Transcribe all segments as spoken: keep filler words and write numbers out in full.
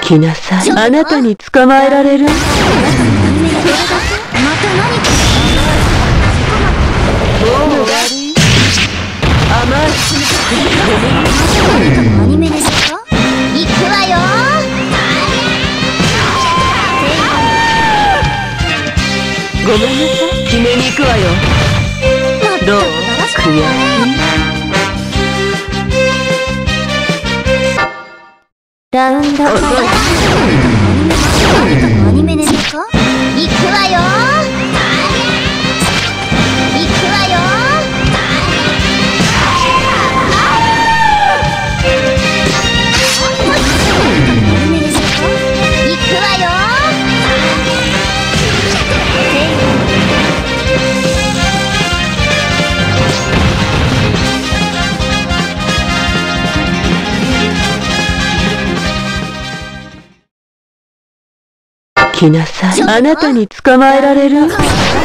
来なさい。あなたに捕まえられる。 また何かもう終わり。甘い。 アニメですか？行くわよ。 ごめんなさい。決めに行くわよ。どう？悔しい。 ラウンド遅い。アニメですか？行くわよ。行くわよ。 来なさい。あなたに捕まえられる。ごめんなさ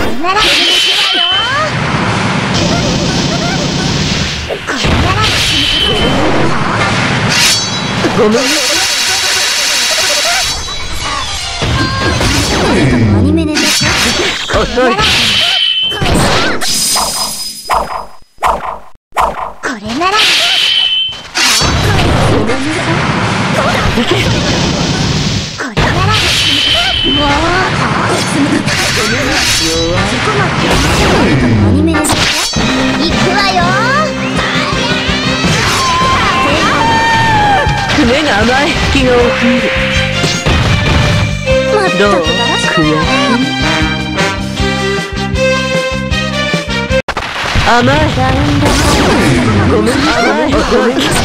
い。 アニメですか？ 遅い。 これなら。 ごめんなさい。行け。 これなら。もう。アニメですか？行くわよ。 目が甘い。気が多すぎる。どう？悔しい。甘い。ごめんなさい。ごめんなさい。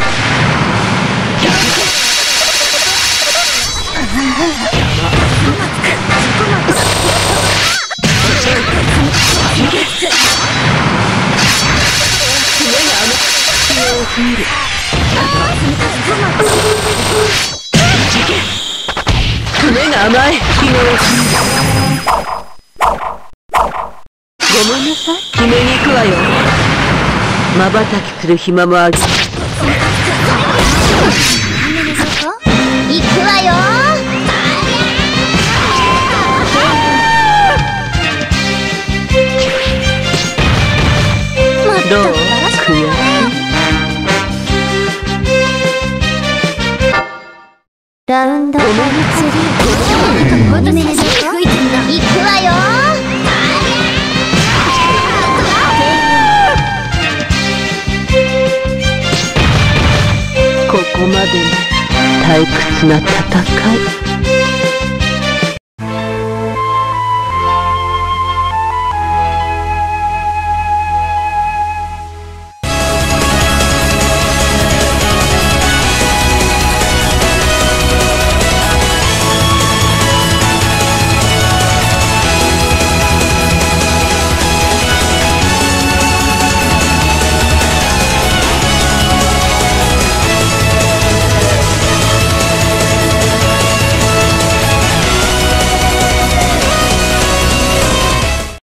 目が甘い。気が多すぎる。ごめんなさい。決めに行くわよ。まばたきする暇もある。 行くわよ。 どう？悔しい。 ラウンドごめんなさい。アニメですか？行くわよ。 ここまでね。退屈な戦い。